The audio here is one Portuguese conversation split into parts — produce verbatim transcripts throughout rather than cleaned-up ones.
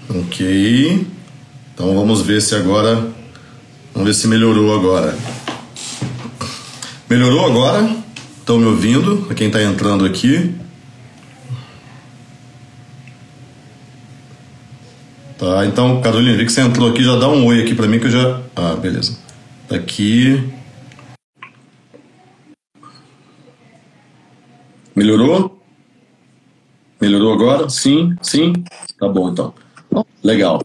Ok. Então vamos ver se agora... Vamos ver se melhorou agora. Melhorou agora? Estão me ouvindo? Para quem está entrando aqui. Tá, então, Carolina, vi que você entrou aqui, já dá um oi aqui para mim que eu já... Ah, beleza. Tá aqui. Melhorou? Melhorou agora? Sim, sim. Tá bom, então. Legal.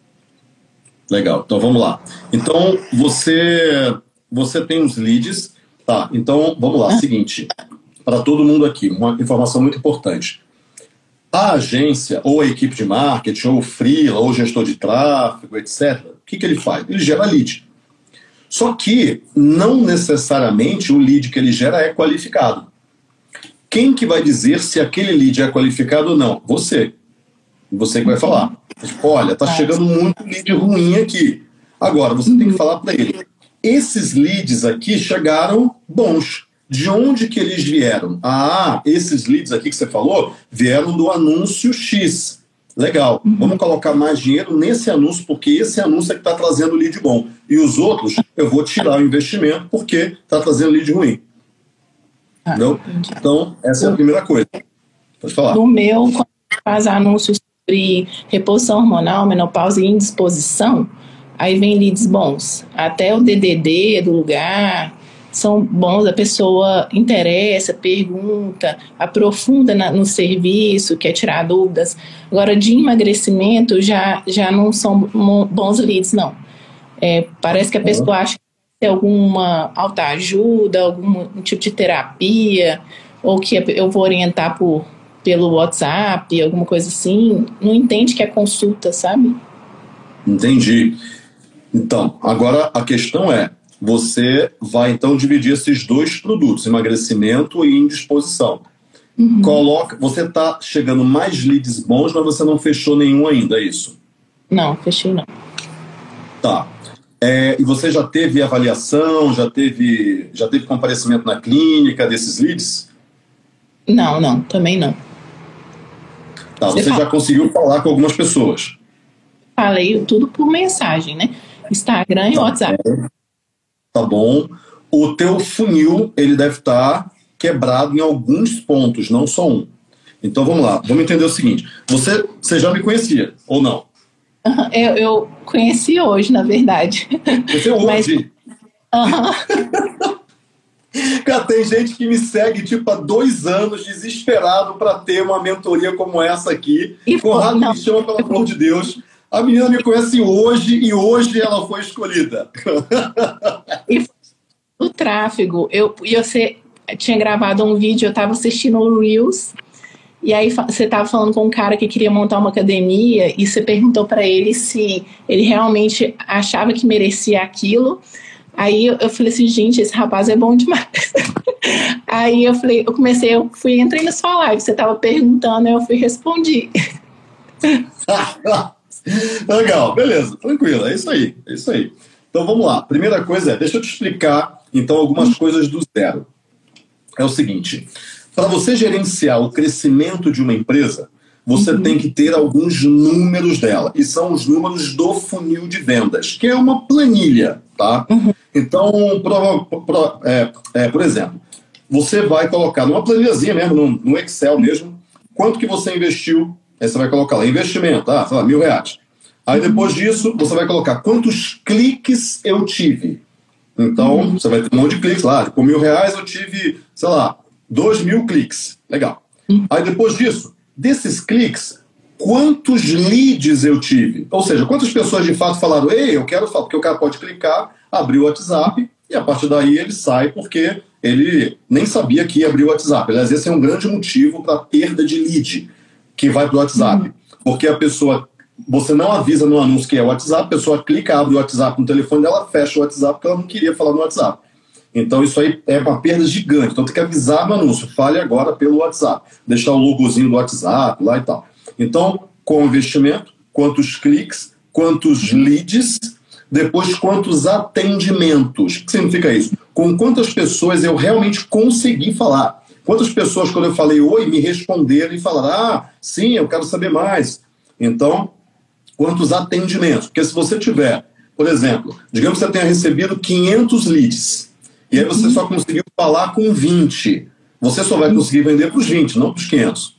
Legal. Então, vamos lá. Então, você, você tem os leads. Tá, então, vamos lá. Seguinte, para todo mundo aqui, uma informação muito importante. A agência, ou a equipe de marketing, ou o freela, ou o gestor de tráfego, etcétera, o que, que ele faz? Ele gera lead. Só que, não necessariamente, o lead que ele gera é qualificado. Quem que vai dizer se aquele lead é qualificado ou não? Você. Você que vai falar. Tipo, olha, tá chegando muito lead ruim aqui. Agora, você tem que falar para ele. Esses leads aqui chegaram bons. De onde que eles vieram? Ah, esses leads aqui que você falou vieram do anúncio X. Legal. Vamos colocar mais dinheiro nesse anúncio, porque esse anúncio é que está trazendo lead bom. E os outros, eu vou tirar o investimento porque está trazendo lead ruim. Entendeu? Então, essa é a primeira coisa. Pode falar. No meu, quando faz anúncios sobre reposição hormonal, menopausa e indisposição, aí vem leads bons. Até o D D D do lugar são bons, a pessoa interessa, pergunta, aprofunda na, no serviço, quer tirar dúvidas. Agora, de emagrecimento, já, já não são bons leads, não. É, parece que a pessoa acha que tem alguma autoajuda, algum tipo de terapia, ou que eu vou orientar por, pelo WhatsApp, alguma coisa assim. Não entende que é consulta, sabe? Entendi. Então, agora a questão é, você vai então dividir esses dois produtos, emagrecimento e indisposição. Uhum. Coloca, você está chegando mais leads bons, mas você não fechou nenhum ainda, é isso? Não, fechei não. Tá. É, e você já teve avaliação, já teve, já teve comparecimento na clínica desses leads? Não, não, também não. Tá, você, você já conseguiu falar com algumas pessoas? Falei tudo por mensagem, né? Instagram e tá WhatsApp. Bom. Tá bom. O teu funil, ele deve estar quebrado em alguns pontos, não só um. Então vamos lá, vamos entender o seguinte. Você, você já me conhecia, ou não? Eu, eu conheci hoje, na verdade. Você hoje? Mas... Uhum. Cara, tem gente que me segue tipo há dois anos, desesperado para ter uma mentoria como essa aqui. E Conrado me chama, pelo amor de Deus. A menina me conhece hoje e hoje ela foi escolhida. E no tráfego, eu, eu você tinha gravado um vídeo, eu estava assistindo o Reels, e aí você estava falando com um cara que queria montar uma academia, e você perguntou para ele se ele realmente achava que merecia aquilo. Aí eu, eu falei assim, gente, esse rapaz é bom demais. Aí eu falei, eu comecei, eu fui, entrei na sua live, você estava perguntando, eu fui respondi. Legal, beleza, tranquilo, é isso aí, é isso aí. Então vamos lá, primeira coisa é, deixa eu te explicar então algumas coisas do zero. É o seguinte, para você gerenciar o crescimento de uma empresa, você uhum. tem que ter alguns números dela, e são os números do funil de vendas, que é uma planilha, tá? Uhum. Então, pro, pro, é, é, por exemplo, você vai colocar numa planilhazinha mesmo, no, no Excel mesmo, quanto que você investiu. Aí você vai colocar lá, investimento, ah, sei lá, mil reais. Aí depois disso, você vai colocar quantos cliques eu tive. Então, uhum. você vai ter um monte de cliques lá. Com mil reais eu tive, sei lá, dois mil cliques. Legal. Uhum. Aí depois disso, desses cliques, quantos leads eu tive? Ou seja, quantas pessoas de fato falaram, ei, eu quero falar, porque o cara pode clicar, abrir o WhatsApp, e a partir daí ele sai porque ele nem sabia que ia abrir o WhatsApp. Aliás, esse é um grande motivo para perda de lead que vai para o WhatsApp. Uhum. Porque a pessoa, você não avisa no anúncio que é o WhatsApp, a pessoa clica, abre o WhatsApp no telefone dela, fecha o WhatsApp porque ela não queria falar no WhatsApp. Então isso aí é uma perda gigante. Então tem que avisar no anúncio, fale agora pelo WhatsApp, deixar o logozinho do WhatsApp lá e tal. Então, com o investimento, quantos cliques, quantos leads, depois quantos atendimentos. O que significa isso? Com quantas pessoas eu realmente consegui falar. Quantas pessoas, quando eu falei oi, me responderam e falaram, ah, sim, eu quero saber mais. Então, quantos atendimentos. Porque se você tiver, por exemplo, digamos que você tenha recebido quinhentos leads, e aí você só conseguiu falar com vinte, você só vai conseguir vender para os vinte, não para os quinhentos.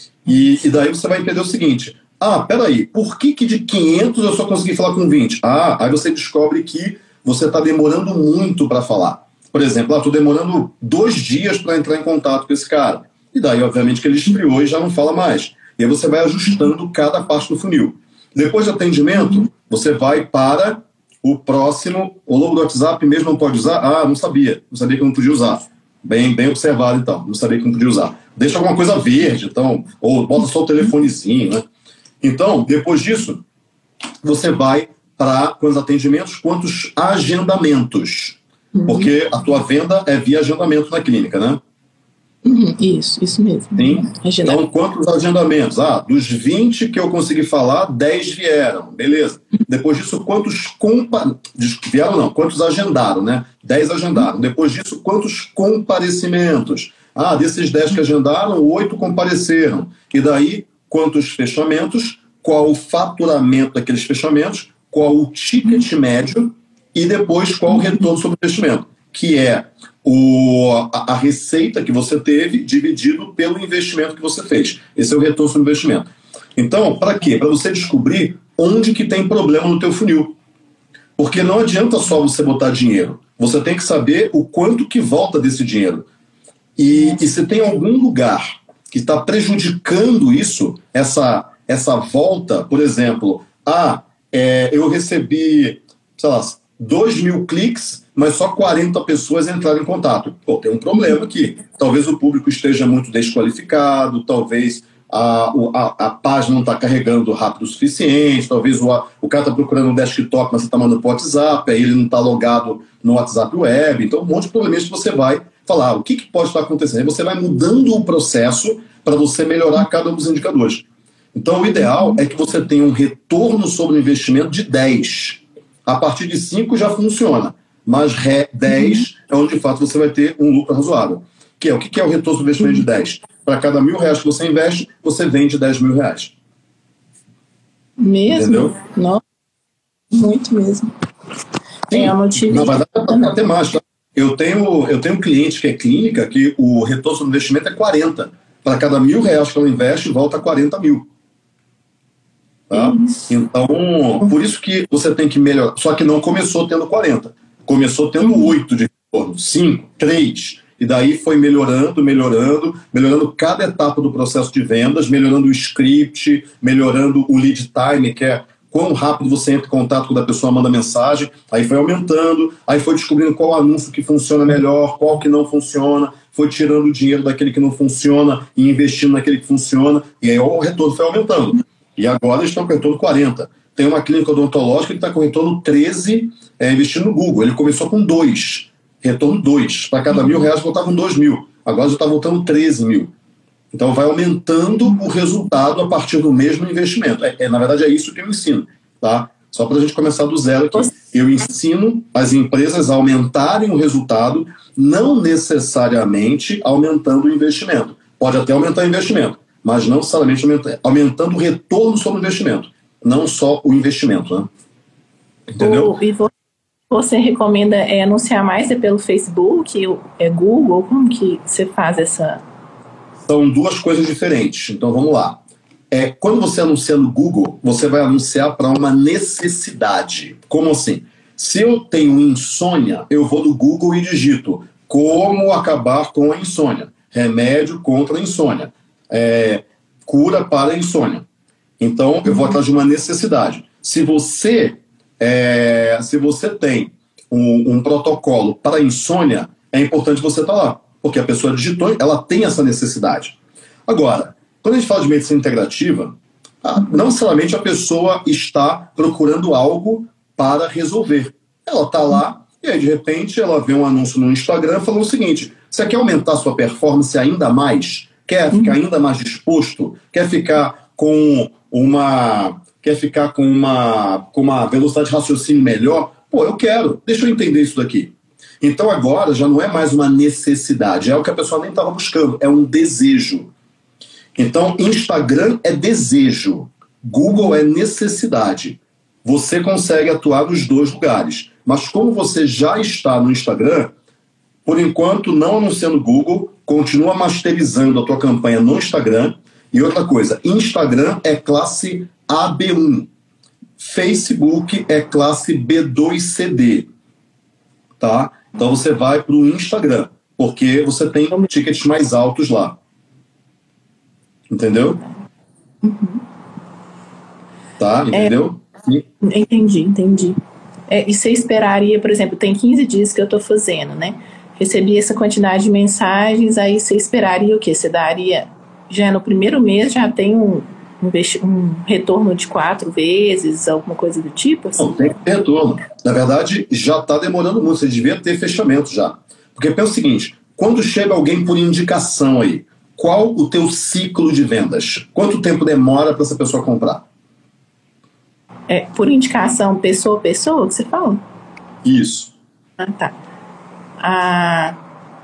E, e daí você vai entender o seguinte: ah, peraí, por que, que de quinhentos eu só consegui falar com vinte? Ah, aí você descobre que você está demorando muito para falar. Por exemplo, ah, estou demorando dois dias para entrar em contato com esse cara. E daí, obviamente, que ele esfriou e já não fala mais. E aí você vai ajustando cada parte do funil. Depois do atendimento, você vai para o próximo. O logo do WhatsApp mesmo não pode usar? Ah, não sabia. Não sabia que eu não podia usar. Bem, bem observado, então. Não sabia que não podia usar. Deixa alguma coisa verde, então. Ou bota só o telefonezinho, né? Então, depois disso, você vai para quantos atendimentos, quantos agendamentos. Uhum. Porque a tua venda é via agendamento na clínica, né? Uhum, isso, isso mesmo. Sim. Então, quantos agendamentos? Ah, dos vinte que eu consegui falar, dez vieram. Beleza. Depois disso, quantos compa... vieram não, quantos agendaram, né? dez agendaram. Depois disso, quantos comparecimentos? Ah, desses dez que agendaram, oito compareceram. E daí, quantos fechamentos? Qual o faturamento daqueles fechamentos? Qual o ticket médio? E depois, qual o retorno sobre o investimento? Que é o, a, a receita que você teve dividido pelo investimento que você fez. Esse é o retorno sobre o investimento. Então, para quê? Para você descobrir onde que tem problema no teu funil. Porque não adianta só você botar dinheiro. Você tem que saber o quanto que volta desse dinheiro. E, e se tem algum lugar que está prejudicando isso, essa, essa volta, por exemplo, ah, é, eu recebi, sei lá, dois mil cliques, mas só quarenta pessoas entraram em contato. Pô, tem um problema aqui. Talvez o público esteja muito desqualificado, talvez a, a, a página não está carregando rápido o suficiente, talvez o, o cara está procurando um desktop, mas você está mandando para o WhatsApp, aí ele não está logado no WhatsApp web. Então, um monte de problemas que você vai falar. Ah, o que, que pode estar acontecendo? Aí você vai mudando o processo para você melhorar cada um dos indicadores. Então, o ideal é que você tenha um retorno sobre o investimento de dez. A partir de cinco já funciona, mas dez é onde de fato você vai ter um lucro razoável. Que é, o que é o retorno sobre investimento de dez? Para cada mil reais que você investe, você vende dez mil reais. Mesmo? Entendeu? Não, muito mesmo. Tem a motivação. Na verdade, até mais. Tá? Eu tenho, eu tenho um cliente que é clínica que o retorno sobre investimento é quarenta. Para cada mil reais que ela investe, volta quarenta mil. Tá? Então, por isso que você tem que melhorar. Só que não começou tendo quarenta. Começou tendo oito de retorno, cinco, três. E daí foi melhorando, melhorando, melhorando cada etapa do processo de vendas, melhorando o script, melhorando o lead time, que é quão rápido você entra em contato quando a pessoa manda mensagem. Aí foi aumentando, aí foi descobrindo qual anúncio que funciona melhor, qual que não funciona, foi tirando o dinheiro daquele que não funciona e investindo naquele que funciona. E aí o retorno foi aumentando. E agora eles estão com retorno quarenta. Tem uma clínica odontológica que está com retorno treze, é, investindo no Google. Ele começou com dois, retorno dois. Para cada mil reais voltavam dois mil. Agora já está voltando treze mil. Então vai aumentando o resultado a partir do mesmo investimento. É, é, na verdade é isso que eu ensino. Tá? Só para a gente começar do zero aqui. Eu ensino as empresas a aumentarem o resultado, não necessariamente aumentando o investimento. Pode até aumentar o investimento, mas não necessariamente aumentando, aumentando o retorno sobre o investimento, não só o investimento, né? Entendeu? O, e você recomenda é, anunciar mais é pelo Facebook, é Google? Como que você faz essa... São duas coisas diferentes, então vamos lá. É, quando você anuncia no Google, você vai anunciar para uma necessidade. Como assim? Se eu tenho insônia, eu vou no Google e digito como acabar com a insônia, remédio contra a insônia. É, cura para a insônia. Então, eu vou atrás de uma necessidade. Se você, é, se você tem um, um protocolo para a insônia, é importante você estar lá, porque a pessoa digitou, ela tem essa necessidade. Agora, quando a gente fala de medicina integrativa, não necessariamente a pessoa está procurando algo para resolver. Ela está lá e aí, de repente, ela vê um anúncio no Instagram falando o seguinte: você quer aumentar sua performance ainda mais? Quer ficar ainda mais disposto? Quer ficar com uma, quer ficar com uma, com uma velocidade de raciocínio melhor? Pô, eu quero. Deixa eu entender isso daqui. Então agora já não é mais uma necessidade, é o que a pessoa nem estava buscando, é um desejo. Então Instagram é desejo, Google é necessidade. Você consegue atuar nos dois lugares. Mas como você já está no Instagram, por enquanto, não anunciando Google, continua masterizando a tua campanha no Instagram. E outra coisa, Instagram é classe A B um. Facebook é classe B dois C D. Tá? Então você vai para o Instagram, porque você tem tickets mais altos lá. Entendeu? Uhum. Tá? Entendeu? É, entendi, entendi. É, e você esperaria, por exemplo, tem quinze dias que eu estou fazendo, né? Recebi essa quantidade de mensagens, aí você esperaria o quê? Você daria, já no primeiro mês já tem um, um, um retorno de quatro vezes, alguma coisa do tipo? Assim? Não, tem que ter retorno. Na verdade, já está demorando muito, você devia ter fechamento já. Porque pensa o seguinte, quando chega alguém por indicação aí, qual o teu ciclo de vendas? Quanto tempo demora para essa pessoa comprar? É, por indicação, pessoa a pessoa, que você fala? Isso. Ah, tá. Ah,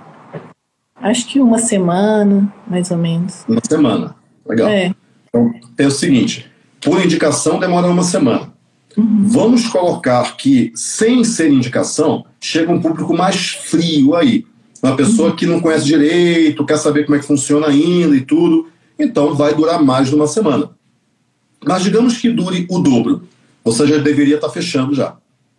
acho que uma semana, mais ou menos. Uma semana. Legal. É. Então, é o seguinte, por indicação demora uma semana. Uhum. Vamos colocar que, sem ser indicação, chega um público mais frio aí. Uma pessoa uhum. que não conhece direito, quer saber como é que funciona ainda e tudo. Então, vai durar mais de uma semana. Mas digamos que dure o dobro. Você já deveria estar fechando já.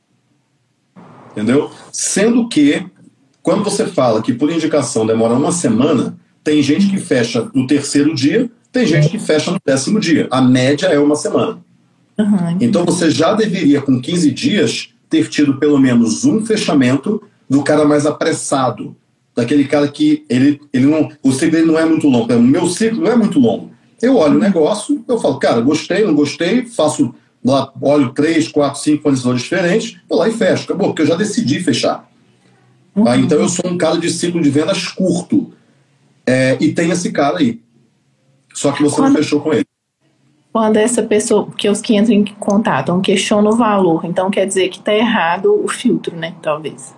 Entendeu? Sendo que, quando você fala que por indicação demora uma semana, tem gente que fecha no terceiro dia, tem gente que fecha no décimo dia. A média é uma semana. Uhum. Então você já deveria, com quinze dias, ter tido pelo menos um fechamento do cara mais apressado. Daquele cara que ele, ele não, o ciclo dele não é muito longo. O meu ciclo não é muito longo. Eu olho o negócio, eu falo, cara, gostei, não gostei, faço lá, olho três, quatro, cinco fornecedores diferentes, vou lá e fecho, acabou, porque eu já decidi fechar. Uhum. Ah, então eu sou um cara de ciclo de vendas curto. É, e tem esse cara aí. Só que você quando, não fechou com ele. Quando essa pessoa, porque os que entram em contato, não questionam o valor, então quer dizer que está errado o filtro, né? Talvez.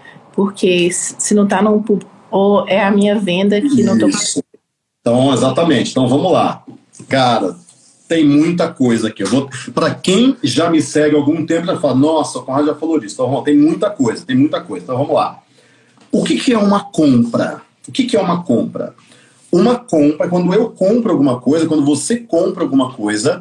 Porque se não está num público, ou é a minha venda que Isso. não estou... Então, exatamente. Então, vamos lá. Cara, tem muita coisa aqui. Para quem já me segue há algum tempo, já fala, nossa, o Conrado já falou disso. Então, tem muita coisa, tem muita coisa. Então, vamos lá. O que, que é uma compra? O que, que é uma compra? Uma compra, quando eu compro alguma coisa, quando você compra alguma coisa,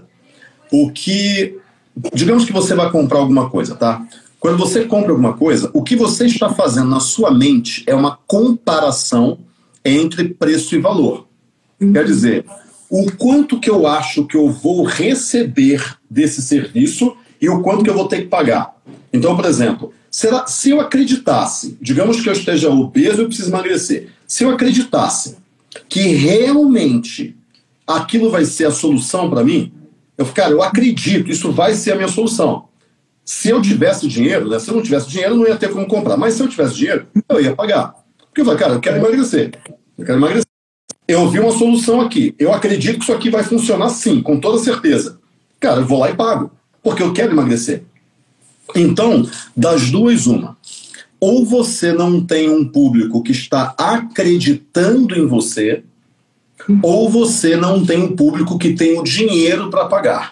o que... Digamos que você vai comprar alguma coisa, tá? Quando você compra alguma coisa, o que você está fazendo na sua mente é uma comparação entre preço e valor. Uhum. Quer dizer, o quanto que eu acho que eu vou receber desse serviço e o quanto que eu vou ter que pagar. Então, por exemplo, será, se eu acreditasse, digamos que eu esteja obeso e eu preciso emagrecer, se eu acreditasse que realmente aquilo vai ser a solução para mim, eu, cara, eu acredito, isso vai ser a minha solução. Se eu tivesse dinheiro, né, se eu não tivesse dinheiro, eu não ia ter como comprar, mas se eu tivesse dinheiro, eu ia pagar. Porque eu falei, cara, eu quero emagrecer, eu quero emagrecer. Eu vi uma solução aqui. Eu acredito que isso aqui vai funcionar sim, com toda certeza. Cara, eu vou lá e pago, porque eu quero emagrecer. Então, das duas, uma. Ou você não tem um público que está acreditando em você, ou você não tem um público que tem o dinheiro para pagar.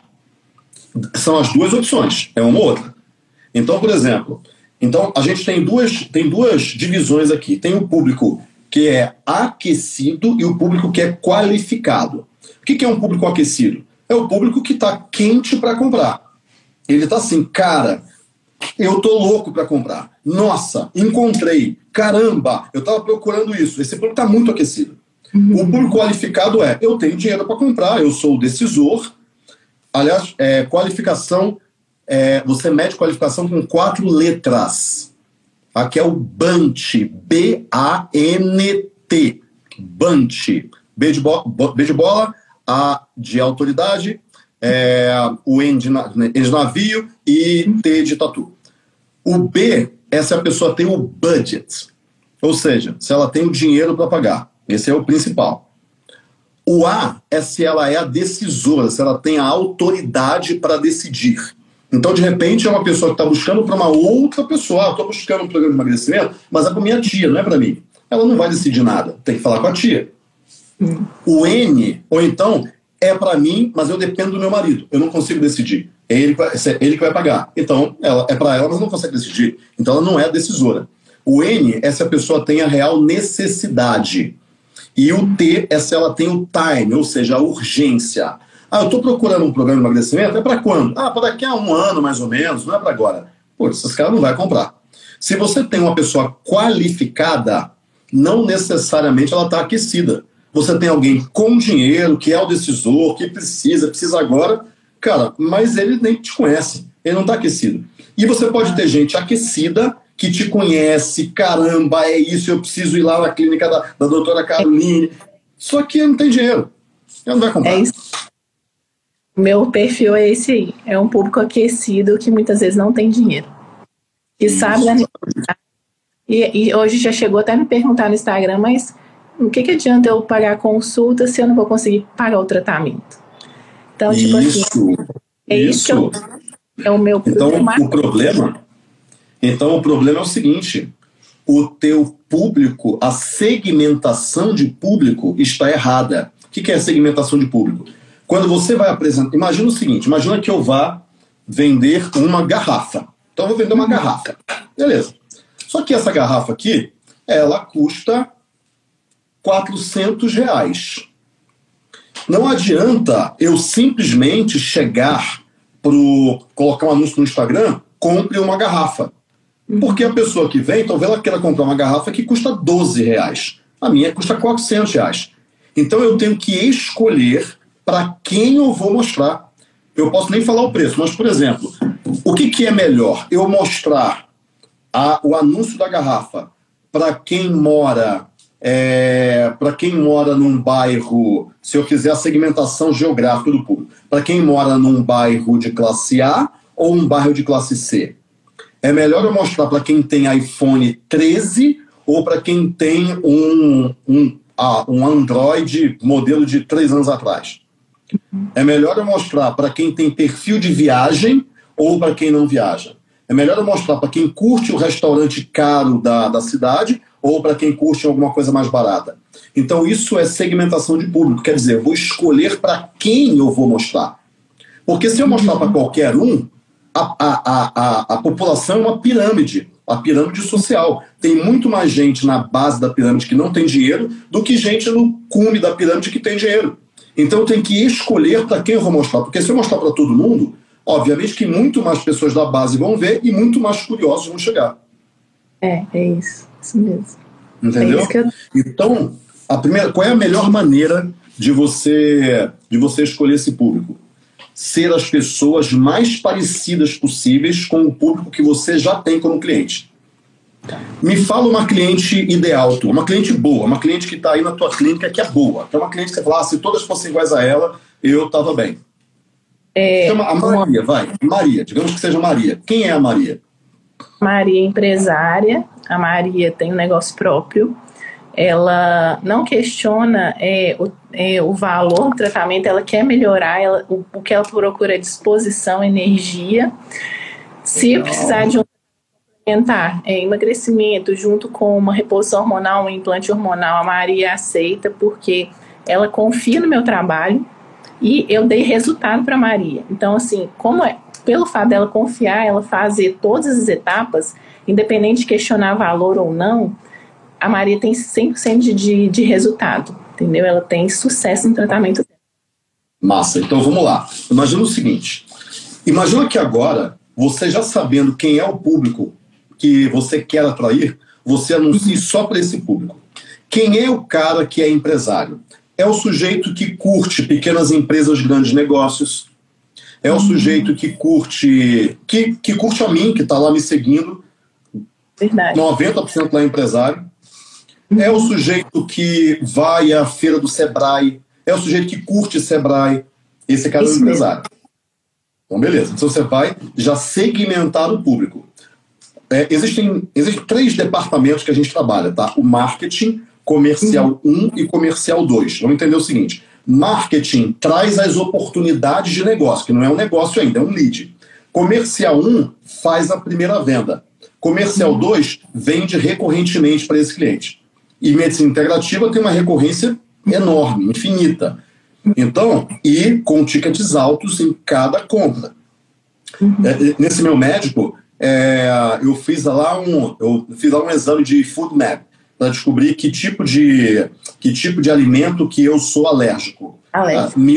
São as duas opções, é uma ou outra. Então, por exemplo, então a gente tem duas, tem duas divisões aqui. Tem o público que é aquecido e o público que é qualificado. O que é um público aquecido? É o público que está quente para comprar. Ele está assim, cara, eu tô louco para comprar. Nossa, encontrei. Caramba, eu estava procurando isso. Esse público está muito aquecido. Uhum. O público qualificado é, eu tenho dinheiro para comprar, eu sou o decisor. Aliás, é, qualificação, é, você mede qualificação com quatro letras. Aqui é o BANT, B A N T, BANT. B de, bo B de bola, A de autoridade, é, o N de, na N de navio e T de tatu. O B é se a pessoa tem o budget, ou seja, se ela tem o dinheiro para pagar. Esse é o principal. O A é se ela é a decisora, se ela tem a autoridade para decidir. Então, de repente, é uma pessoa que está buscando para uma outra pessoa. Ah, estou buscando um programa de emagrecimento, mas é para minha tia, não é para mim. Ela não vai decidir nada, tem que falar com a tia. Hum. O N, ou então, é para mim, mas eu dependo do meu marido. Eu não consigo decidir. É ele, é ele que vai pagar. Então, ela, é para ela, mas não consegue decidir. Então, ela não é a decisora. O N é se a pessoa tem a real necessidade. E o T é se ela tem o time, ou seja, a urgência. Ah, eu estou procurando um programa de emagrecimento, é para quando? Ah, para daqui a um ano, mais ou menos, não é para agora. Pô, esses caras não vão comprar. Se você tem uma pessoa qualificada, não necessariamente ela está aquecida. Você tem alguém com dinheiro, que é o decisor, que precisa, precisa agora, cara, mas ele nem te conhece, ele não está aquecido. E você pode ter gente aquecida que te conhece, caramba, é isso, eu preciso ir lá na clínica da, da doutora Caroline, só que não tem dinheiro, ela não vai comprar. É isso. Meu perfil é esse aí, é um público aquecido que muitas vezes não tem dinheiro. E isso, sabe da necessidade. E, e hoje já chegou até a me perguntar no Instagram, mas o que, que adianta eu pagar a consulta se eu não vou conseguir pagar o tratamento? Então, tipo isso, assim, é isso, isso que eu, é o meu então, o problema, então o problema é o seguinte, o teu público, a segmentação de público está errada. O que, que é segmentação de público? Quando você vai apresentar, imagina o seguinte, imagina que eu vá vender uma garrafa. Então eu vou vender uma garrafa. Beleza. Só que essa garrafa aqui, ela custa quatrocentos reais. Não adianta eu simplesmente chegar para colocar um anúncio no Instagram, compre uma garrafa. Porque a pessoa que vem, talvez ela queira comprar uma garrafa que custa doze reais. A minha custa quatrocentos reais. Então eu tenho que escolher para quem eu vou mostrar. Eu posso nem falar o preço, mas, por exemplo, o que, que é melhor? Eu mostrar a, o anúncio da garrafa para quem mora... É, para quem mora num bairro, se eu fizer a segmentação geográfica do público, para quem mora num bairro de classe A ou um bairro de classe C? É melhor eu mostrar para quem tem iPhone treze ou para quem tem um, um, ah, um Android modelo de três anos atrás? É melhor eu mostrar para quem tem perfil de viagem ou para quem não viaja? É melhor eu mostrar para quem curte o restaurante caro da, da cidade ou para quem curte alguma coisa mais barata. Então isso é segmentação de público, quer dizer, eu vou escolher para quem eu vou mostrar. Porque se eu mostrar para qualquer um, a, a, a, a, a população é uma pirâmide, a pirâmide social. Tem muito mais gente na base da pirâmide que não tem dinheiro do que gente no cume da pirâmide que tem dinheiro. Então eu tenho que escolher para quem eu vou mostrar, porque se eu mostrar para todo mundo, obviamente que muito mais pessoas da base vão ver e muito mais curiosos vão chegar. É, é isso. Isso mesmo. Entendeu? É isso que eu... Então, a primeira, qual é a melhor maneira de você, de você escolher esse público? Ser as pessoas mais parecidas possíveis com o público que você já tem como cliente. Me fala uma cliente ideal, tu, uma cliente boa, uma cliente que está aí na tua clínica que é boa. Que é uma cliente que você fala, ah, se todas fossem iguais a ela, eu estava bem. É, Chama a Maria, vai. Maria, digamos que seja Maria. Quem é a Maria? Maria é empresária, a Maria tem um negócio próprio, ela não questiona é, o, é, o valor do tratamento, ela quer melhorar, ela, o, o que ela procura é disposição, energia. Se Legal. Precisar de um complementar, é, emagrecimento junto com uma reposição hormonal, um implante hormonal, a Maria aceita porque ela confia no meu trabalho e eu dei resultado para a Maria. Então, assim, como é, pelo fato dela confiar, ela fazer todas as etapas, independente de questionar valor ou não, a Maria tem cem por cento de, de, de resultado, entendeu? Ela tem sucesso no tratamento. Massa, então vamos lá. Imagina o seguinte, imagina que agora, você já sabendo quem é o público que você quer atrair, você anuncie só para esse público. Quem é o cara que é empresário? É o sujeito que curte pequenas empresas, grandes negócios. É o sujeito que curte, que, que curte a mim, que está lá me seguindo. Verdade. noventa por cento lá é empresário. É o sujeito que vai à feira do Sebrae. É o sujeito que curte Sebrae. Esse cara Isso é o empresário. Mesmo. Então, beleza. Então, você vai já segmentar o público. É, existem, existem três departamentos que a gente trabalha, tá? O marketing, comercial um e comercial dois. Vamos entender o seguinte. Marketing traz as oportunidades de negócio, que não é um negócio ainda, é um lead. Comercial um faz a primeira venda. Comercial dois vende recorrentemente para esse cliente. E medicina integrativa tem uma recorrência enorme, infinita. Então, e com tickets altos em cada compra. Uhum. É, nesse meu médico, é, eu fiz lá um, eu fiz lá um exame de food map para descobrir que tipo de que tipo de alimento que eu sou alérgico. Alérgico. mil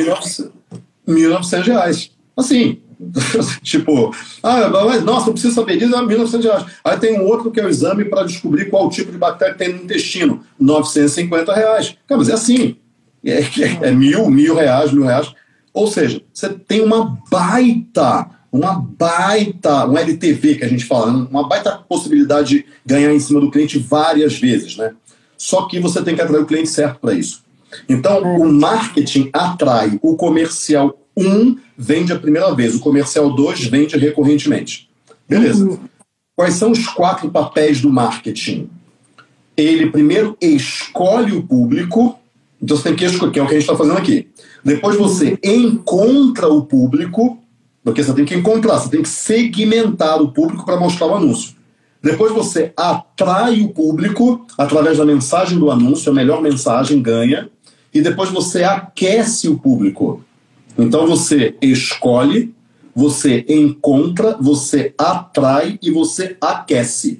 e novecentos reais. Assim, tipo, ah, mas, nossa, eu preciso saber disso, é mil e novecentos reais. Aí tem um outro que é o exame para descobrir qual tipo de bactéria tem no intestino, novecentos e cinquenta reais. Cara, mas é assim, é, é, é mil, mil reais, mil reais. Ou seja, você tem uma baita, uma baita, um L T V que a gente fala, uma baita possibilidade de ganhar em cima do cliente várias vezes, né? Só que você tem que atrair o cliente certo para isso. Então, é. o marketing atrai, o comercial um vende a primeira vez, o comercial dois vende recorrentemente. Beleza. Uhum. Quais são os quatro papéis do marketing? Ele primeiro escolhe o público, então você tem que escolher, que é o que a gente está fazendo aqui. Depois você encontra o público, porque você tem que encontrar, você tem que segmentar o público para mostrar o anúncio. Depois você atrai o público através da mensagem do anúncio, a melhor mensagem ganha, e depois você aquece o público. Então você escolhe, você encontra, você atrai e você aquece.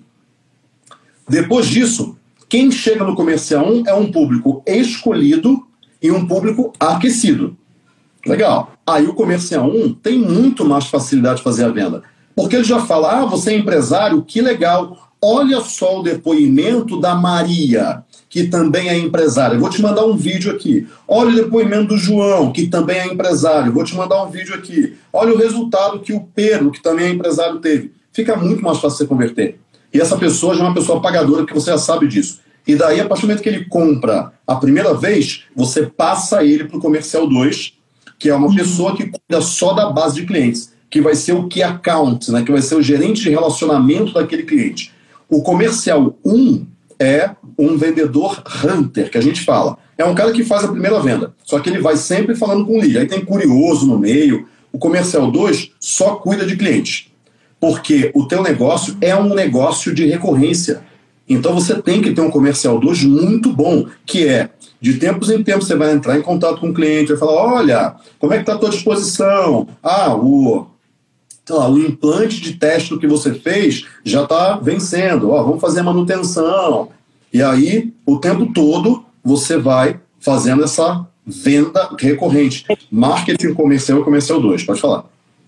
Depois disso, quem chega no comercial um é um público escolhido e um público aquecido. Legal. Aí o comercial um tem muito mais facilidade de fazer a venda. Porque ele já fala, ah, você é empresário, que legal. Olha só o depoimento da Maria, que também é empresária. Eu vou te mandar um vídeo aqui. Olha o depoimento do João, que também é empresário. Eu vou te mandar um vídeo aqui. Olha o resultado que o Pedro, que também é empresário, teve. Fica muito mais fácil você converter. E essa pessoa já é uma pessoa pagadora, porque você já sabe disso. E daí, a partir do momento que ele compra a primeira vez, você passa ele para o comercial dois, que é uma pessoa que cuida só da base de clientes, que vai ser o key account, né, que vai ser o gerente de relacionamento daquele cliente. O comercial um é um vendedor hunter, que a gente fala. É um cara que faz a primeira venda, só que ele vai sempre falando com o lead. Aí tem curioso no meio. O comercial dois só cuida de cliente, porque o teu negócio é um negócio de recorrência. Então você tem que ter um comercial dois muito bom, que é, de tempos em tempos você vai entrar em contato com o cliente, vai falar, olha, como é que está a tua disposição? Ah, o... Sei lá, o implante de teste que você fez já está vencendo. Ó, vamos fazer a manutenção. E aí, o tempo todo, você vai fazendo essa venda recorrente. Marketing comercial e comercial dois. Pode falar.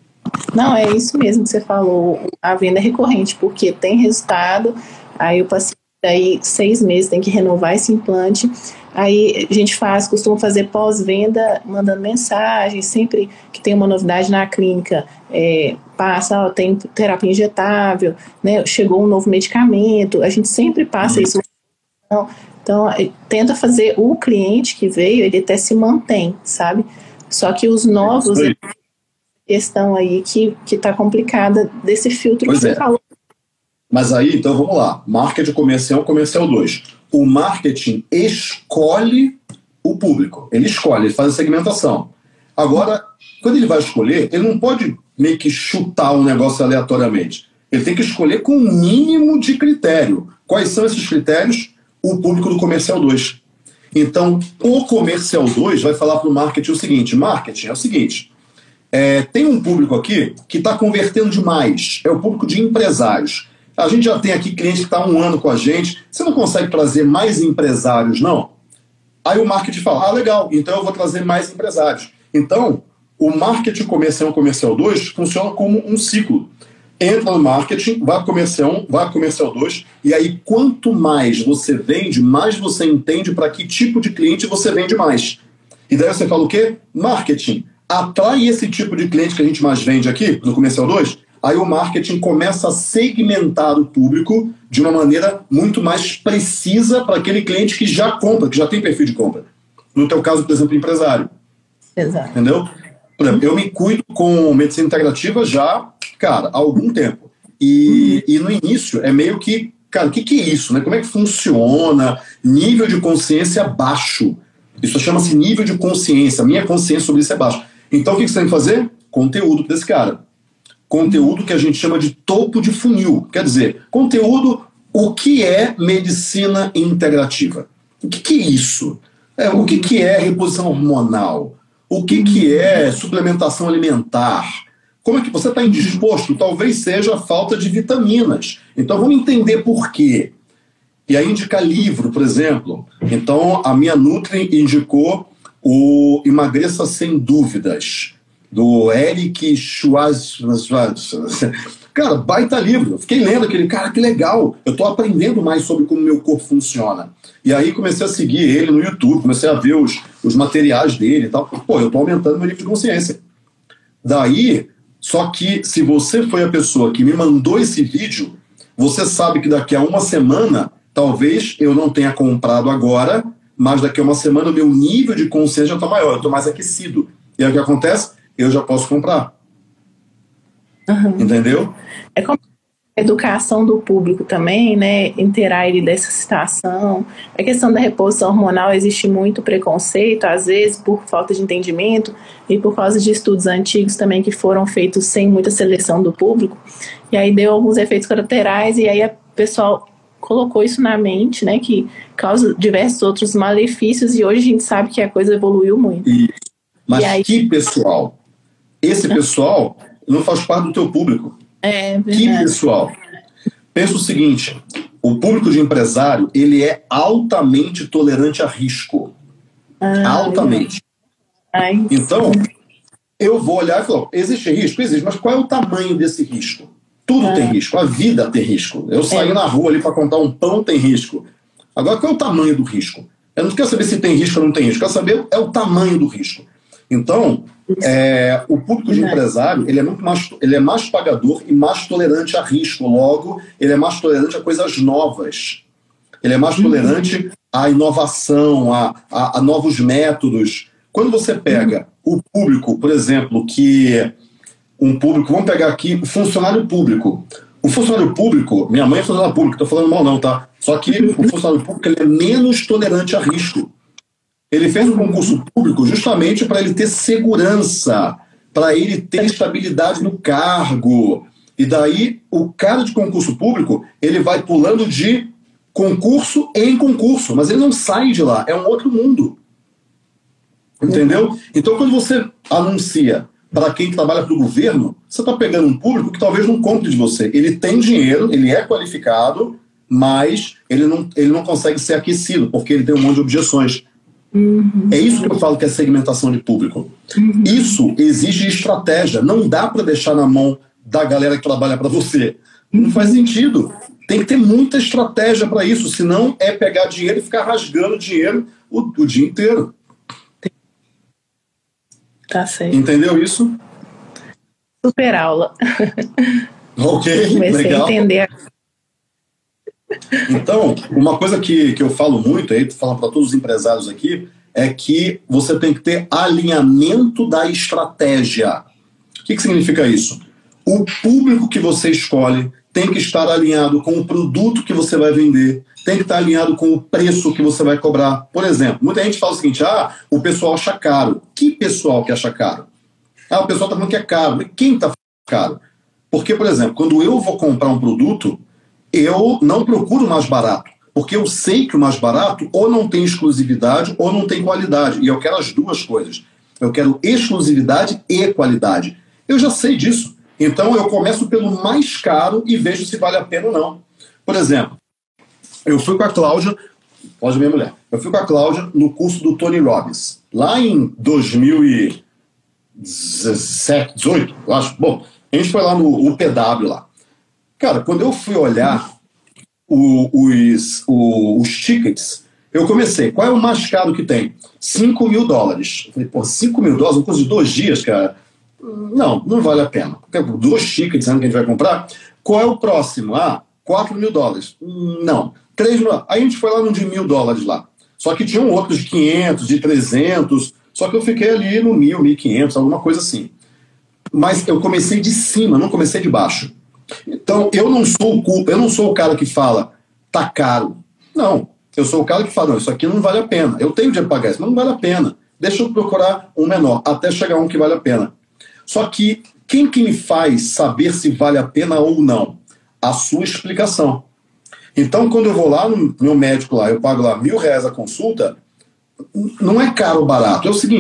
Não, é isso mesmo que você falou. A venda é recorrente, porque tem resultado. Aí o paciente, daí seis meses, tem que renovar esse implante. Aí a gente faz, costuma fazer pós-venda, mandando mensagem, sempre que tem uma novidade na clínica, é, passa, ó, tem terapia injetável, né, chegou um novo medicamento, a gente sempre passa isso. Então, então, tenta fazer o cliente que veio, ele até se mantém, sabe? Só que os novos, questão aí que está complicada desse filtro pois que você é. falou. Mas aí, então vamos lá, marketing comercial, comercial dois. O marketing escolhe o público. Ele escolhe, ele faz a segmentação. Agora, quando ele vai escolher, ele não pode meio que chutar um negócio aleatoriamente. Ele tem que escolher com um mínimo de critério. Quais são esses critérios? O público do comercial dois. Então, o comercial dois vai falar para o marketing o seguinte, marketing é o seguinte, é, tem um público aqui que está convertendo demais, é o público de empresários. A gente já tem aqui cliente que está um ano com a gente. Você não consegue trazer mais empresários, não? Aí o marketing fala, ah, legal, então eu vou trazer mais empresários. Então, o marketing comercial comercial dois funciona como um ciclo. Entra no marketing, vai para comercial um, vai para comercial dois, e aí quanto mais você vende, mais você entende para que tipo de cliente você vende mais. E daí você fala o quê? Marketing. Atrai esse tipo de cliente que a gente mais vende aqui, no comercial dois, aí o marketing começa a segmentar o público de uma maneira muito mais precisa para aquele cliente que já compra, que já tem perfil de compra. No teu caso, por exemplo, empresário. Exato. Entendeu? Por exemplo, eu me cuido com medicina integrativa já, cara, há algum tempo. E, e no início é meio que, cara, o que, que é isso? Né? Como é que funciona? Nível de consciência baixo. Isso chama-se nível de consciência. Minha consciência sobre isso é baixa. Então o que, que você tem que fazer? Conteúdo para esse cara. Conteúdo que a gente chama de topo de funil. Quer dizer, conteúdo, o que é medicina integrativa? O que, que é isso? É, o que, que é reposição hormonal? O que, que é suplementação alimentar? Como é que você está indisposto? Talvez seja a falta de vitaminas. Então vamos entender por quê. E aí indicar livro, por exemplo. Então a minha Nutri indicou o Emagreça Sem Dúvidas, do Eric Schwarzenegger. Cara, baita livro. Eu fiquei lendo aquele, cara, que legal. Eu estou aprendendo mais sobre como meu corpo funciona. E aí comecei a seguir ele no YouTube, comecei a ver os, os materiais dele e tal. Pô, eu estou aumentando meu nível de consciência. Daí, só que se você foi a pessoa que me mandou esse vídeo, você sabe que daqui a uma semana, talvez eu não tenha comprado agora, mas daqui a uma semana o meu nível de consciência já está maior, eu estou mais aquecido. E aí o que acontece? Eu já posso comprar. Uhum. Entendeu? É como a educação do público também, né? Inteirar ele dessa situação. A questão da reposição hormonal, existe muito preconceito, às vezes por falta de entendimento e por causa de estudos antigos também que foram feitos sem muita seleção do público. E aí deu alguns efeitos colaterais e aí o pessoal colocou isso na mente, né? Que causa diversos outros malefícios e hoje a gente sabe que a coisa evoluiu muito. E, mas e aí... que pessoal? Esse pessoal não faz parte do teu público. É, que pessoal? Pensa o seguinte, o público de empresário, ele é altamente tolerante a risco. Ah, altamente. Ai. Então, eu vou olhar e falar, existe risco? Existe, mas qual é o tamanho desse risco? Tudo ah. tem risco, a vida tem risco. Eu sair é. na rua ali para contar um pão tem risco. Agora, qual é o tamanho do risco? Eu não quero saber se tem risco ou não tem risco, eu quero saber é o tamanho do risco. Então, é, o público de empresário ele é muito mais, ele é mais pagador e mais tolerante a risco. Logo, ele é mais tolerante a coisas novas. Ele é mais uhum. tolerante à inovação, a, a, a novos métodos. Quando você pega uhum. o público, por exemplo, que um público, vamos pegar aqui o funcionário público. O funcionário público, minha mãe é funcionária pública, estou falando mal não, tá? Só que o funcionário público ele é menos tolerante a risco. Ele fez um concurso público justamente para ele ter segurança, para ele ter estabilidade no cargo. E daí, o cara de concurso público, ele vai pulando de concurso em concurso, mas ele não sai de lá, é um outro mundo. Entendeu? Então, quando você anuncia para quem trabalha para o governo, você está pegando um público que talvez não compre de você. Ele tem dinheiro, ele é qualificado, mas ele não, ele não consegue ser aquecido, porque ele tem um monte de objeções. Uhum. É isso que eu falo que é segmentação de público. Uhum. Isso exige estratégia. Não dá para deixar na mão da galera que trabalha para você. Não uhum. faz sentido. Tem que ter muita estratégia para isso. Senão é pegar dinheiro e ficar rasgando dinheiro o, o dia inteiro. Tá certo. Entendeu isso? Super aula. Ok, comecei legal. a entender. Então, uma coisa que, que eu falo muito, aí falando para todos os empresários aqui, é que você tem que ter alinhamento da estratégia. O que, que significa isso? O público que você escolhe tem que estar alinhado com o produto que você vai vender, tem que estar alinhado com o preço que você vai cobrar. Por exemplo, muita gente fala o seguinte, ah, o pessoal acha caro. Que pessoal que acha caro? Ah, o pessoal está falando que é caro. Mas quem está falando caro? Porque, por exemplo, quando eu vou comprar um produto, eu não procuro o mais barato, porque eu sei que o mais barato ou não tem exclusividade ou não tem qualidade, e eu quero as duas coisas. Eu quero exclusividade e qualidade. Eu já sei disso, então eu começo pelo mais caro e vejo se vale a pena ou não. Por exemplo, eu fui com a Cláudia, Cláudia minha mulher, eu fui com a Cláudia no curso do Tony Robbins, lá em dois mil e dezessete, dezoito, eu acho. Bom, a gente foi lá no U P W lá. Cara, quando eu fui olhar o, os, o, os tickets, eu comecei, qual é o mais caro que tem? cinco mil dólares. Eu falei, pô, cinco mil dólares, um curso de dois dias, cara? Não, não vale a pena. Porque dois tickets né, que a gente vai comprar. Qual é o próximo? Ah, quatro mil dólares. Não, três mil. Aí a gente foi lá no de mil dólares lá. Só que tinham outros de quinhentos, de trezentos, só que eu fiquei ali no mil, mil e quinhentos, alguma coisa assim. Mas eu comecei de cima, não comecei de baixo. Então, eu não sou o culpa, eu não sou o cara que fala, tá caro. Não, eu sou o cara que fala, não, isso aqui não vale a pena. Eu tenho dinheiro para pagar isso, mas não vale a pena. Deixa eu procurar um menor, até chegar um que vale a pena. Só que, quem que me faz saber se vale a pena ou não? A sua explicação. Então, quando eu vou lá no meu médico, lá, eu pago lá mil reais a consulta, não é caro ou barato. É o seguinte,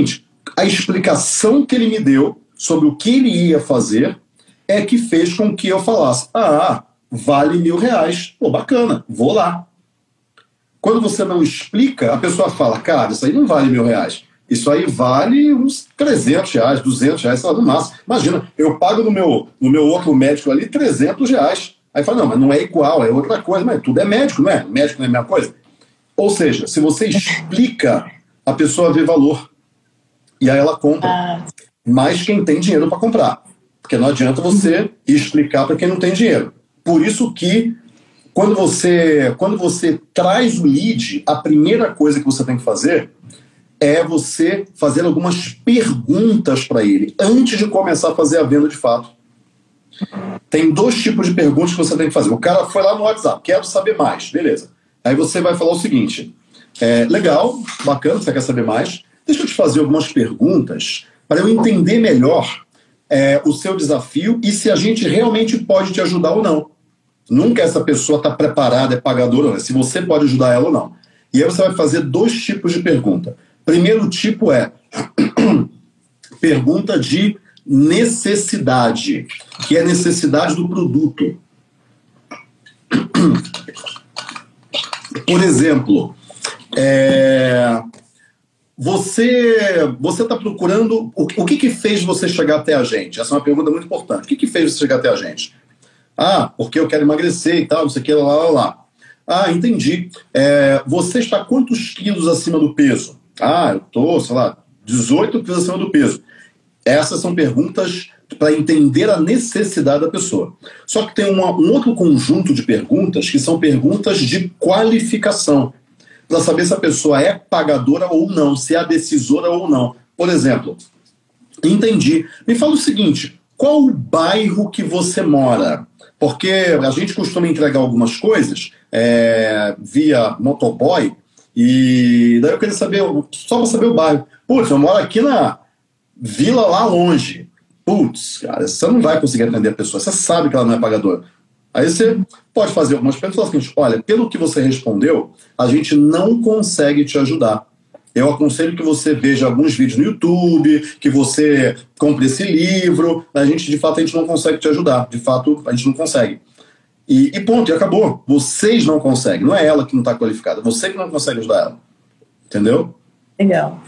a explicação que ele me deu sobre o que ele ia fazer é que fez com que eu falasse, ah, vale mil reais, pô, bacana, vou lá. Quando você não explica, a pessoa fala, cara, isso aí não vale mil reais. Isso aí vale uns trezentos reais, duzentos reais, sei lá, no máximo. Imagina, eu pago no meu, no meu outro médico ali trezentos reais. Aí fala, não, mas não é igual, é outra coisa. Mas tudo é médico, não é? Médico não é a mesma coisa? Ou seja, se você explica, a pessoa vê valor. E aí ela compra. Ah. Mas quem tem dinheiro para comprar. Porque não adianta você explicar para quem não tem dinheiro. Por isso que quando você, quando você traz o lead, a primeira coisa que você tem que fazer é você fazer algumas perguntas para ele antes de começar a fazer a venda de fato. Tem dois tipos de perguntas que você tem que fazer. O cara foi lá no WhatsApp, quero saber mais, beleza. Aí você vai falar o seguinte, é, legal, bacana, você quer saber mais, deixa eu te fazer algumas perguntas para eu entender melhor é, o seu desafio e se a gente realmente pode te ajudar ou não. Nunca essa pessoa está preparada, é pagadora, né? Se você pode ajudar ela ou não. E aí você vai fazer dois tipos de pergunta. Primeiro tipo é pergunta de necessidade, que é necessidade do produto. Por exemplo, é, você você está procurando... O, o que que fez você chegar até a gente? Essa é uma pergunta muito importante. O que que fez você chegar até a gente? Ah, porque eu quero emagrecer e tal, não sei o que, lá, lá, lá. Ah, entendi. É, você está quantos quilos acima do peso? Ah, eu estou, sei lá, dezoito quilos acima do peso. Essas são perguntas para entender a necessidade da pessoa. Só que tem uma, um outro conjunto de perguntas que são perguntas de qualificação, para saber se a pessoa é pagadora ou não, se é decisora ou não. Por exemplo, entendi. Me fala o seguinte, qual o bairro que você mora? Porque a gente costuma entregar algumas coisas é, via motoboy, e daí eu queria saber, só para saber o bairro. Putz, eu moro aqui na vila lá longe. Putz, cara, você não vai conseguir atender a pessoa, você sabe que ela não é pagadora. Aí você pode fazer algumas perguntas e falar o seguinte, olha, pelo que você respondeu, a gente não consegue te ajudar. Eu aconselho que você veja alguns vídeos no YouTube, que você compre esse livro. A gente, de fato, a gente não consegue te ajudar. De fato, a gente não consegue. E, e ponto, e acabou. Vocês não conseguem. Não é ela que não está qualificada. Você que não consegue ajudar ela. Entendeu? Legal.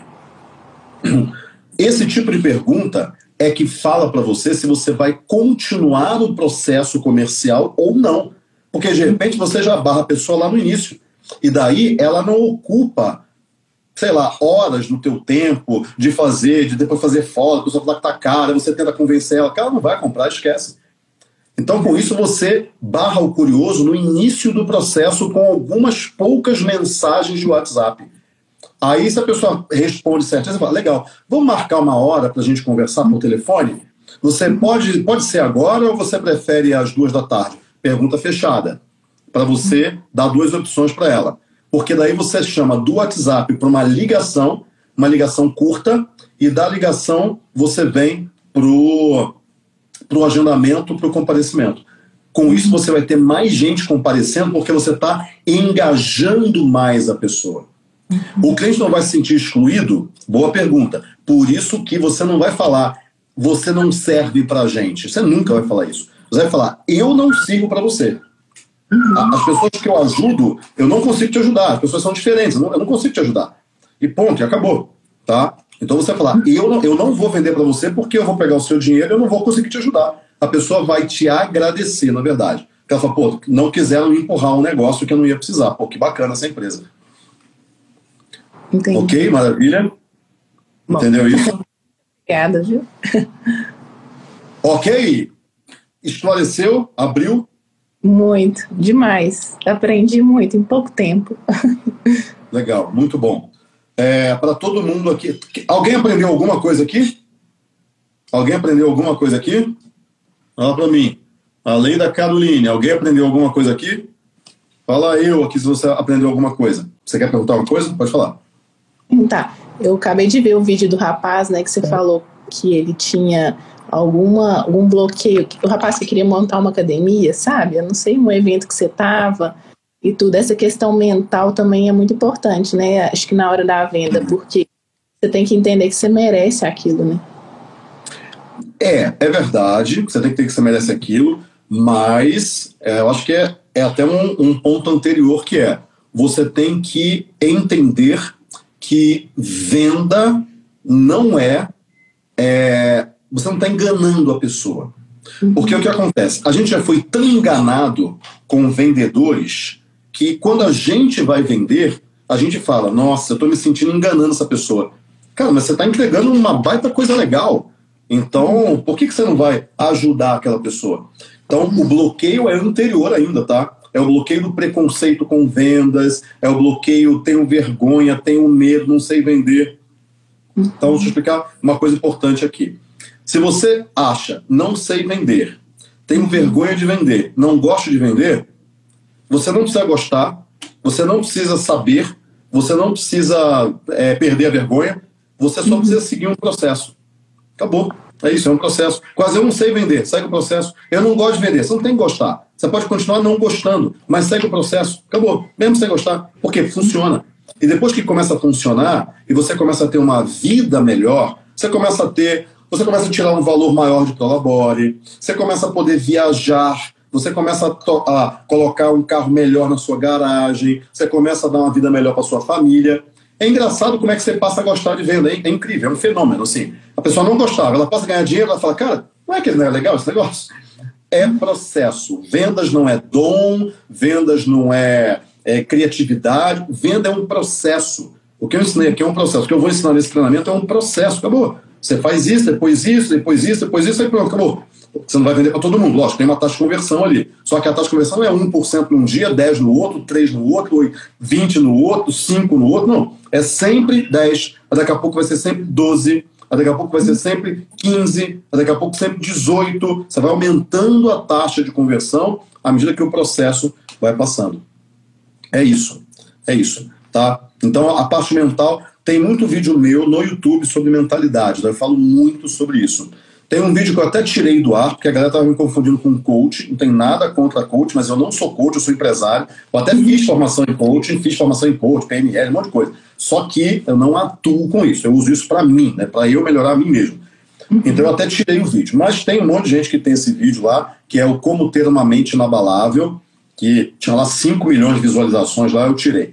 Esse tipo de pergunta é que fala para você se você vai continuar o processo comercial ou não. Porque, de repente, você já barra a pessoa lá no início. E daí ela não ocupa... sei lá, horas no teu tempo de fazer, de depois fazer foto, a pessoa fala que tá cara, você tenta convencer ela, que ela não vai comprar, esquece. Então, com isso, você barra o curioso no início do processo com algumas poucas mensagens de WhatsApp. Aí, se a pessoa responde certinho, você fala, legal, vamos marcar uma hora pra gente conversar por telefone? Você pode, pode ser agora ou você prefere às duas da tarde? Pergunta fechada, para você dar duas opções para ela. Porque daí você chama do WhatsApp para uma ligação, uma ligação curta, e da ligação você vem para o agendamento, para o comparecimento. Com isso você vai ter mais gente comparecendo porque você está engajando mais a pessoa. O cliente não vai se sentir excluído? Boa pergunta. Por isso que você não vai falar, você não serve para a gente. Você nunca vai falar isso. Você vai falar, eu não sirvo para você. As pessoas que eu ajudo, eu não consigo te ajudar. As pessoas são diferentes, eu não, eu não consigo te ajudar. E ponto, e acabou. Tá? Então você vai falar, eu não, eu não vou vender para você porque eu vou pegar o seu dinheiro e eu não vou conseguir te ajudar. A pessoa vai te agradecer, na verdade. Porque ela fala, pô, não quiseram empurrar um negócio que eu não ia precisar. Pô, que bacana essa empresa. Entendi. Ok, maravilha. Bom. Entendeu isso? Obrigada, viu? Ok. Esclareceu? Abriu? Muito, demais. Aprendi muito em pouco tempo. Legal, muito bom. É, para todo mundo aqui... Alguém aprendeu alguma coisa aqui? Alguém aprendeu alguma coisa aqui? Fala para mim. Além da Caroline, alguém aprendeu alguma coisa aqui? Fala eu aqui se você aprendeu alguma coisa. Você quer perguntar alguma coisa? Pode falar. Tá. Eu acabei de ver o vídeo do rapaz, né, que você falou que ele tinha... alguma, algum bloqueio, o rapaz que queria montar uma academia, sabe? Eu não sei, um evento que você estava e tudo. Essa questão mental também é muito importante, né? Acho que na hora da venda, porque você tem que entender que você merece aquilo, né? É, é verdade, você tem que ter que você merece aquilo, mas é, eu acho que é, é até um, um ponto anterior que é, você tem que entender que venda não é, é você não está enganando a pessoa. Porque o que acontece? A gente já foi tão enganado com vendedores que quando a gente vai vender, a gente fala, nossa, eu estou me sentindo enganando essa pessoa. Cara, mas você está entregando uma baita coisa legal. Então, por que, que você não vai ajudar aquela pessoa? Então, o bloqueio é anterior ainda, tá? É o bloqueio do preconceito com vendas, é o bloqueio, tenho vergonha, tenho medo, não sei vender. Então, deixa eu explicar uma coisa importante aqui. Se você acha, não sei vender, tenho vergonha de vender, não gosto de vender, você não precisa gostar, você não precisa saber, você não precisa é, perder a vergonha, você só precisa seguir um processo. Acabou. É isso, é um processo. Quase eu não sei vender, segue o processo. Eu não gosto de vender, você não tem que gostar. Você pode continuar não gostando, mas segue o processo. Acabou. Mesmo sem gostar. Por quê? Funciona. E depois que começa a funcionar, e você começa a ter uma vida melhor, você começa a ter, você começa a tirar um valor maior de Prolabore, você começa a poder viajar, você começa a, to- a colocar um carro melhor na sua garagem, você começa a dar uma vida melhor para sua família. É engraçado como é que você passa a gostar de venda, é incrível, é um fenômeno, assim. A pessoa não gostava, ela passa a ganhar dinheiro, ela fala, cara, não é que não é legal esse negócio? É processo. Vendas não é dom, vendas não é, é criatividade, venda é um processo. O que eu ensinei aqui é um processo, o que eu vou ensinar nesse treinamento é um processo, acabou. Você faz isso, depois isso, depois isso, depois isso, aí pronto, acabou. Você não vai vender para todo mundo, lógico, tem uma taxa de conversão ali. Só que a taxa de conversão é um por cento num dia, dez por cento no outro, três por cento no outro, vinte por cento no outro, cinco por cento no outro. Não, é sempre dez por cento, daqui a pouco vai ser sempre doze por cento, daqui a pouco vai ser sempre quinze por cento, daqui a pouco sempre dezoito por cento. Você vai aumentando a taxa de conversão à medida que o processo vai passando. É isso, é isso, tá? Então a parte mental, tem muito vídeo meu no YouTube sobre mentalidade, eu falo muito sobre isso. Tem um vídeo que eu até tirei do ar, porque a galera estava me confundindo com coach, não tem nada contra coach, mas eu não sou coach, eu sou empresário. Eu até fiz formação em coaching, fiz formação em coach, P N L, um monte de coisa. Só que eu não atuo com isso, eu uso isso para mim, né, para eu melhorar a mim mesmo. Então eu até tirei o vídeo. Mas tem um monte de gente que tem esse vídeo lá, que é o Como Ter uma Mente Inabalável, que tinha lá cinco milhões de visualizações lá, eu tirei.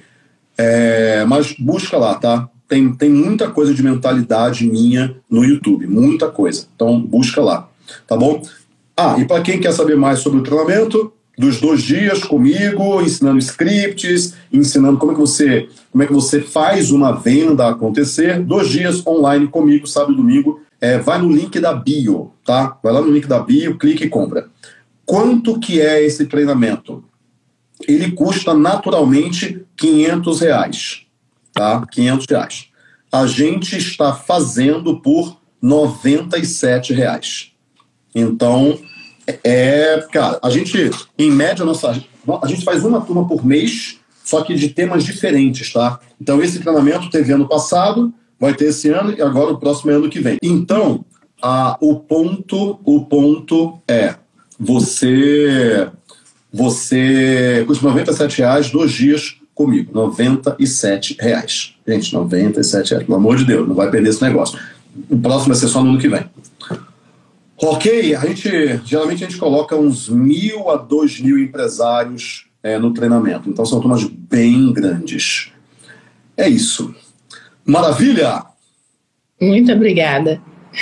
É, mas busca lá, tá? Tem, tem muita coisa de mentalidade minha no YouTube, muita coisa. Então, busca lá, tá bom? Ah, e para quem quer saber mais sobre o treinamento, dos dois dias comigo, ensinando scripts, ensinando como é que você, como é que você faz uma venda acontecer, dois dias online comigo, sábado e domingo, é, vai no link da bio, tá? Vai lá no link da bio, clique e compra. Quanto que é esse treinamento? Ele custa naturalmente quinhentos reais. Tá? quinhentos reais. A gente está fazendo por noventa e sete reais. Então, é, cara, a gente, em média, nossa, a gente faz uma turma por mês, só que de temas diferentes, tá? Então, esse treinamento teve ano passado, vai ter esse ano e agora o próximo é ano que vem. Então, a, o ponto, o ponto é, você, você custa noventa e sete reais, dois dias comigo, noventa e sete reais. Gente, noventa e sete reais, pelo amor de Deus, não vai perder esse negócio. O próximo vai ser só no ano que vem. Ok, a gente, geralmente a gente coloca uns mil a dois mil empresários é, no treinamento, então são turmas bem grandes. É isso. Maravilha? Muito obrigada.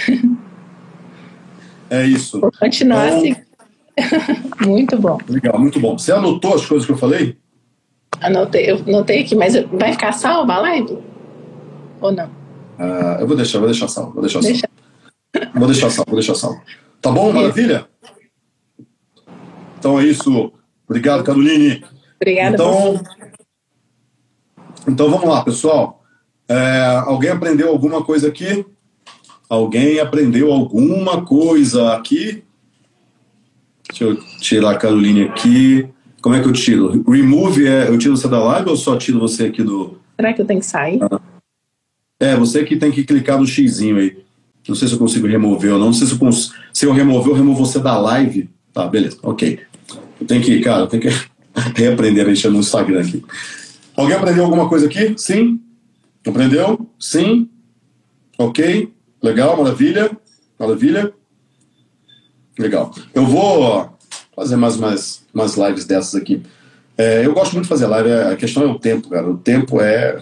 É isso. Vou continuar então, assim. Muito bom. Legal, muito bom. Você anotou as coisas que eu falei? Anotei, eu anotei aqui, mas vai ficar salva a live? Ou não? Uh, eu vou deixar, vou deixar salvo, vou deixar salvo. Deixa. Vou deixar salvo, vou deixar salvo. Tá bom? Maravilha? Então é isso. Obrigado, Caroline. Obrigada. Então, então vamos lá, pessoal. É, alguém aprendeu alguma coisa aqui? Alguém aprendeu alguma coisa aqui? Deixa eu tirar a Caroline aqui. Como é que eu tiro? Remove, é, eu tiro você da live ou só tiro você aqui do... Será que eu tenho que sair? Ah. É, você que tem que clicar no xizinho aí. Não sei se eu consigo remover ou não. Não sei se eu, cons... se eu remover, eu removo você da live. Tá, beleza, ok. Eu tenho que, cara, eu tenho que reaprender a mexer no Instagram aqui. Alguém aprendeu alguma coisa aqui? Sim? Aprendeu? Sim? Ok? Legal, maravilha. Maravilha. Legal. Eu vou fazer mais umas, umas lives dessas aqui. É, eu gosto muito de fazer live. A questão é o tempo, cara. O tempo é...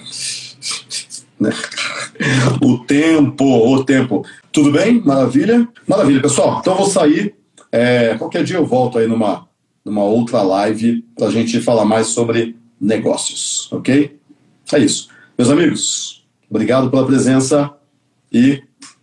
o tempo, o tempo. Tudo bem? Maravilha? Maravilha, pessoal. Então eu vou sair. É, qualquer dia eu volto aí numa, numa outra live pra gente falar mais sobre negócios, ok? É isso. Meus amigos, obrigado pela presença e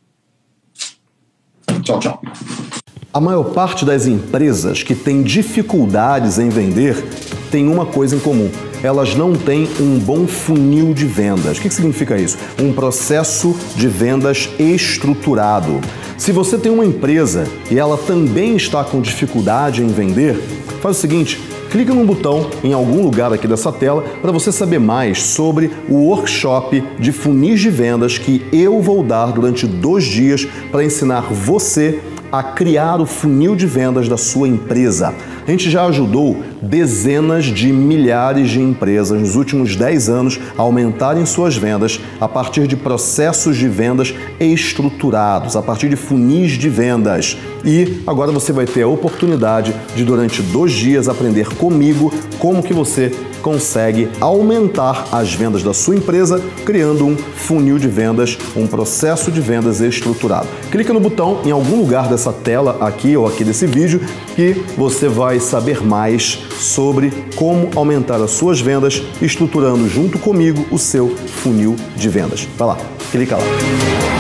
tchau, tchau. A maior parte das empresas que têm dificuldades em vender tem uma coisa em comum. Elas não têm um bom funil de vendas. O que significa isso? Um processo de vendas estruturado. Se você tem uma empresa e ela também está com dificuldade em vender, faz o seguinte, clica num botão em algum lugar aqui dessa tela para você saber mais sobre o workshop de funis de vendas que eu vou dar durante dois dias para ensinar você a criar o funil de vendas da sua empresa. A gente já ajudou dezenas de milhares de empresas nos últimos dez anos a aumentarem suas vendas a partir de processos de vendas estruturados, a partir de funis de vendas. E agora você vai ter a oportunidade de, durante dois dias, aprender comigo como que você consegue aumentar as vendas da sua empresa criando um funil de vendas, um processo de vendas estruturado. Clica no botão em algum lugar dessa tela aqui ou aqui desse vídeo que você vai saber mais sobre como aumentar as suas vendas estruturando junto comigo o seu funil de vendas. Vai lá, clica lá.